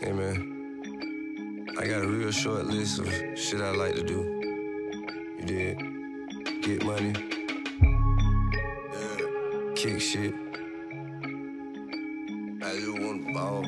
Hey man, I got a real short list of shit I like to do. You did? Get money, kick shit. I just want ball,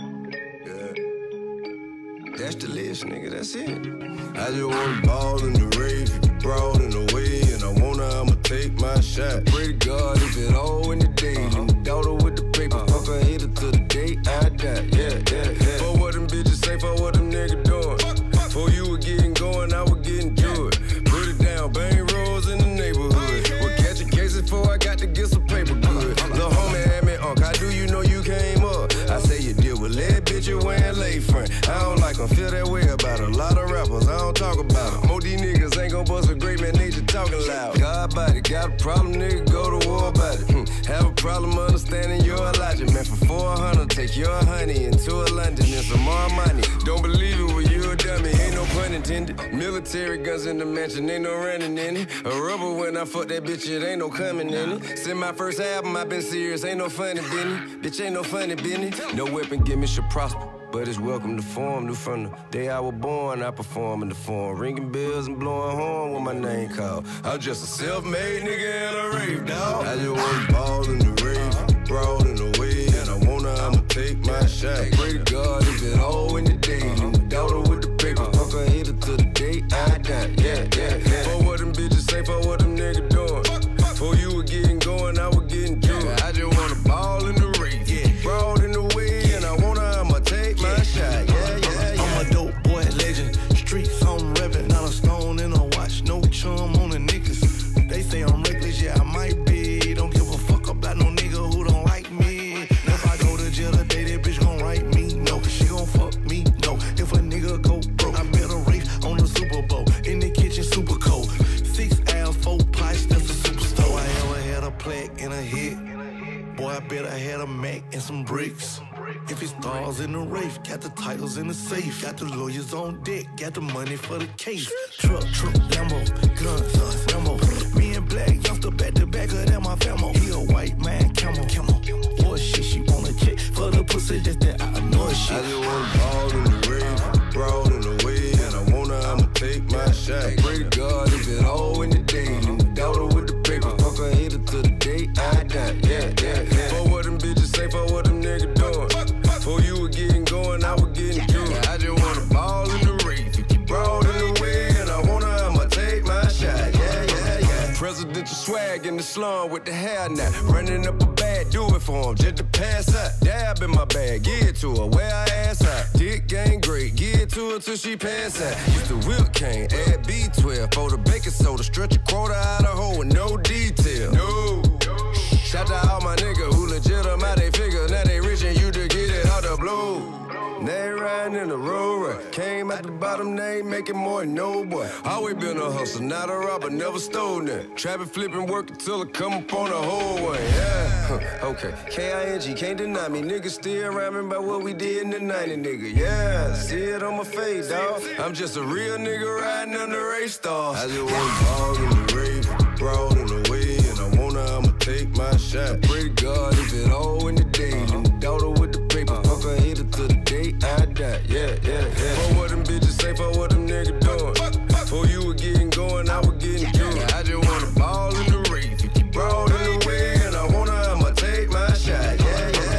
That's the list, nigga, that's it. I just want ball in the rave, broad in the way, and I'ma take my shot. Pray to God if it all in the day, and the daughter with the paper, fuck her hater till the day I die. Yeah. For what them bitches say, for what them niggas doing. For you were getting going, I was getting to it. Put it down, bang rolls in the neighborhood. We're catching cases before I got to get some paper good. Lil' homie had me, how do you know you came up? I say you deal with lead, bitch, you wearing lay front. I don't like them, feel that way about a lot of rappers, I don't talk about them. Most these niggas ain't gon' bust a great man, they just talking loud. God body, got a problem, nigga, go to war about it. Have a problem understanding your logic, man, for 400, take your honey into a London and some more money. Don't believe it, well, you a dummy, ain't no pun intended. Military guns in the mansion, ain't no running in it. A rubber when I fuck that bitch, it ain't no coming in it. Since my first album, I been serious, ain't no funny business. Bitch, ain't no funny business. No weapon give me should prosper, but it's welcome to form. New from the day I was born, I perform in the form. Ringing bells and blowing horn when my name called. I'm just a self-made nigga and a rave dog. I just want ball in the rave, broad in the way, and I'ma take my shot. Pray to God if it all in the day, and the daughter with the paper, fuck her hater till the day I die. Yeah. For what them bitches say, for what them niggas doing. For you were getting going, I was getting to it. I just want a ball in the rave, broad in the way, and I'ma take my shot. Yeah. I'm a dope boy legend. Streets, I'm reppin'. Not a stone in a watch, no chum on the niggas. They say I'm reckless, yeah, I might be. Don't give a fuck about no nigga who don't like me. If I go to jail today, that bitch gon' write me. No, she gon' fuck me. No, if a nigga go broke, I bet a race on the Super Bowl. In the kitchen, super cold. 6 L's, 4 pots, that's a superstore. I ever had a plaque and a hit. Boy, I bet I had a Mac and some bricks. If it stars in the race, got the titles in the safe. Got the lawyers on deck, got the money for the case. Truck, Lambo, guns, Rambo. Me and Black youngster back to back of them, my famo. He a white man, camel. Boy, shit, she wanna check for the pussy, just that I know shit. I just want ball in the rave, broad in the way, and I'ma take my shot. Pray to God if it all in the day, and the daughter with the paper, fuck her hater till the day I die. Yeah. For what them bitches say, for what them niggas doing. For you were getting going, I was getting to it. I just want a ball in the rave, broad in the way, and I'ma take my shot. Yeah. Presidential swag in the slum with the hair now. Running up a bag, do it for him, just to pass out. Dab in my bag, give it to her, where I ass out. Dick gang great, give it to her till she pass out. Used to whip cane, add B12 for the baking soda. Stretch a quarter out of hole with no detail. No. Shout out all my niggas who legitimate they figure. Now they rich and you to get it out the blue. They riding in the road right. Came at the bottom, they ain't making more than no boy. Always been a hustler, not a robber, never stole that. Trapping, flipping, work until I come up on the whole way. Yeah, okay. K-I-N-G, can't deny me. Niggas still rhyming about what we did in the 90s, nigga. Yeah, see it on my face, dawg. I'm just a real nigga riding under race stars. I just want ball in the rave, broad in the way, and I'ma take my shot. Pray to God if it all in the day, and the daughter with the paper, fuck her hater till the day I die. Yeah. For what them bitches say, for what them niggas doing. For you were getting going, I was getting to it. I just want a ball in the rave, broad in the way, and I'ma take my shot. Yeah.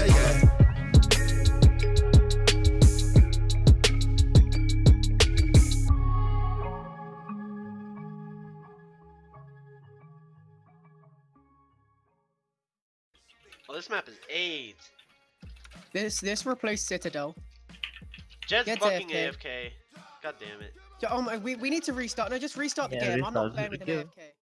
Oh, this map is AIDS. This replaced Citadel. Jet's Get fucking AFK. AFK. God damn it. Oh my, we need to restart. No, just restart the game. I'm not playing with an AFK.